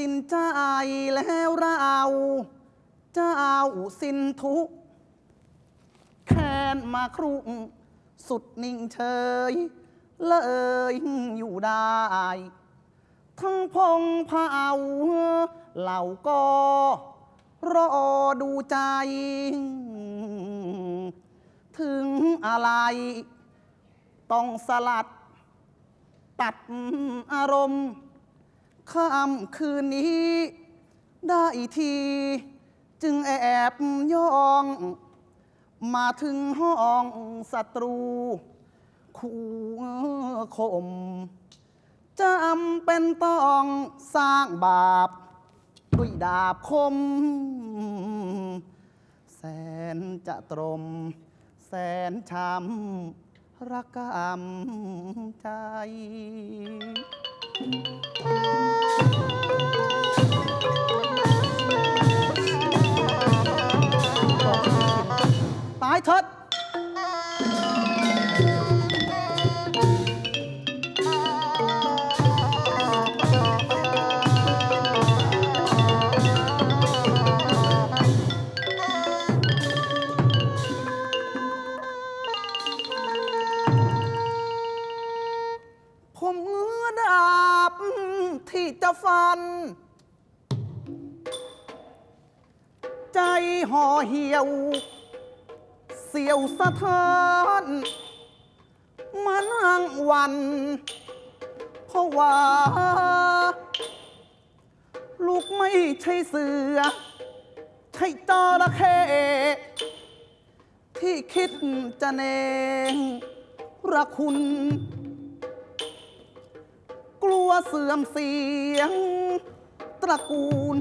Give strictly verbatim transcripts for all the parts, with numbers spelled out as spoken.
สินใจแล้วเราเจ้าสินทุกแค้นมาครุ่งสุดนิ่งเฉยเลยอยู่ได้ทั้งพงเผาเหล่าก็รอดูใจถึงอะไรต้องสลัดตัดอารมณ์ค่ำคืนนี้ได้ทีจึงแอบย่องมาถึงห้องศัตรูคู่คมจำเป็นต้องสร้างบาปด้วยดาบคมแสนจะตรมแสนช้ำระกำใจตายเถิดผมเงื้อดาบที่จะฟันใจห่อเหี่ยวเสียวสะท้านมานั่งวันเพราะว่าลูกไม่ใช่เสือใช่จระเข้ที่คิดจะเนงรักคุณกลัวเสื่อมเสียงตระกูล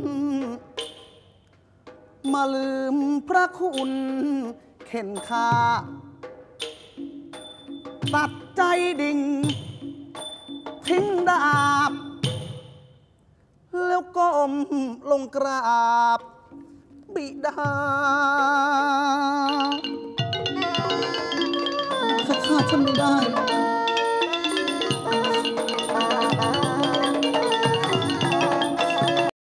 มาลืมพระคุณเข็นค่าตัดใจดิ่งทิ้งดาบแล้วก้มลงกราบบิดาถ้าฆ่าฉันไม่ได้